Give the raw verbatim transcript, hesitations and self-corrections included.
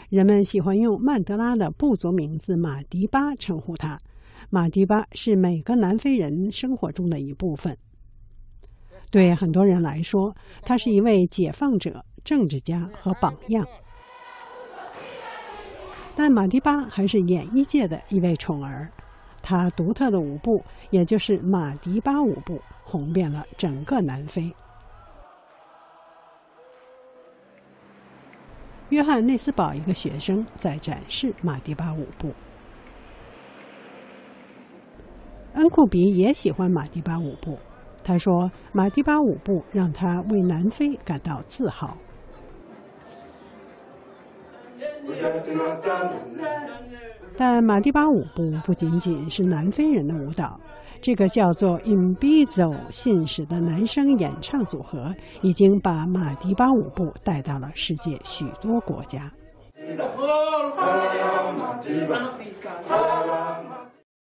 人们喜欢用曼德拉的部族名字马迪巴称呼他。马迪巴是每个南非人生活中的一部分。对很多人来说，他是一位解放者、政治家和榜样。但马迪巴还是演艺界的一位宠儿，他独特的舞步，也就是马迪巴舞步，红遍了整个南非。约翰内斯堡一个学生在展示马迪巴舞步。恩库比也喜欢马迪巴舞步，他说马迪巴舞步让他为南非感到自豪。但马迪巴舞步不仅仅是南非人的舞蹈，这个叫做 Imbizo 信使的男声演唱组合已经把马迪巴舞步带到了世界许多国家。